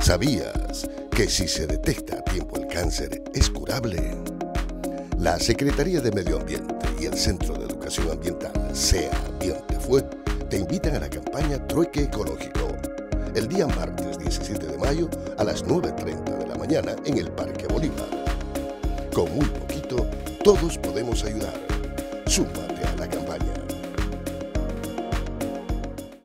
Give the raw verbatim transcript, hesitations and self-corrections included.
¿Sabías que si se detecta a tiempo el cáncer es curable? La Secretaría de Medio Ambiente y el Centro de Educación Ambiental, Sea Ambiente Fue, te invitan a la campaña Trueque Ecológico, el día martes diecisiete de mayo a las nueve y treinta de la mañana en el Parque Bolívar. Con muy poquito, todos podemos ayudar. Súmate a la campaña.